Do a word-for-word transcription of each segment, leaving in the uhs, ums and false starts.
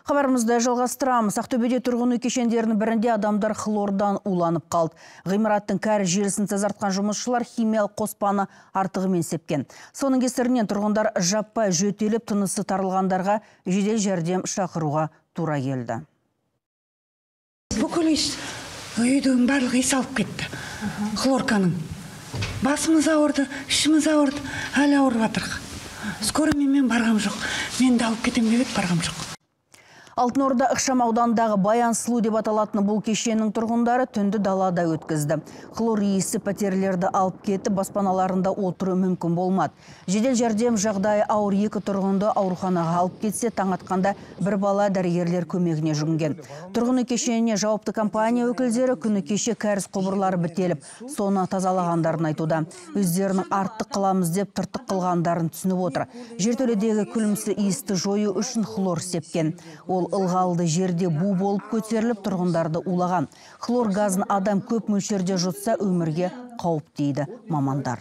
Хабарымызды жалғастырамыз. Ақтөбеде тұрғын үй кешендерінің бірінде адамдар хлордан уланып қалды. Ғимараттың кәрі желісін тазартқан жұмысшылар химиялық қоспаны артығымен сепкен. Соның кесірінен тұрғындар жаппай жөтеліп, тынысы тарылғандарға жедел жәрдем шақыруға тура келді. Бүкіл үйдің барлығы ес алып кетті. Хлорканың. Басымыз ауырды, ішіміз ауырды, әлі ауырып жатырық. Скорыймен мен барғам жоқ. Мен де алып кетем деп барғам жоқ. Алтын Орда ықшам аудандағы Баян Сұлу деп аталатын бұл кешеннің тұрғындары түнді далада өткізді. Хлор иісі пәтерлерді алып кетіп, баспаналарында отыру мүмкін болмады. Жедел жәрдем жағдайы ауыр екі тұрғынды ауруханаға алып кетсе, таң атқанда бір бала дәрігерлер көмегіне жүгінген. Тұрғын үй кешеніне жауапты компания өкілдері күні кеше кәріз құбырлары бітеліп, соны тазалағандарын айтуда. Өздерінің артық қыламыз деп тыртық қылғандарын түсініп отыр. Жертөледегі күлімсі иісті жою үшін хлор сепкен. Ол ылғалды жерде бу болып көтеріліп, тұрғындарды улаған. Хлор газын адам көп мөлшерде жұтса өмірге қауіп дейді мамандар.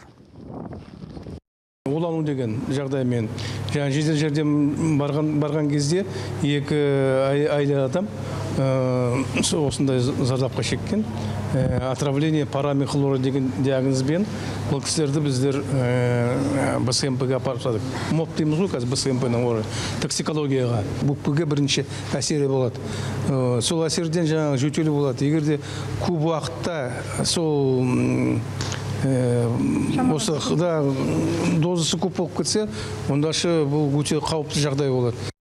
Улану деген жағдаймен жедел жәрдем барған, барған кезде екі айлы адам осындай зардапқа шеккен. Отравление парами хлора деген диагнозбен бұл кісілерді біздер Б С М П-ге апарып садық. МОП дейміз ғой қазір Б С М П-ның оры токсикологияға. Бұл бірінші әсері болады. Сол әсерден жаңағы жөтелі болады. Егерде көп уақытта сол осы дозасы көп болып кетсе, ондашы бұл өте қауіпті жағдай болады.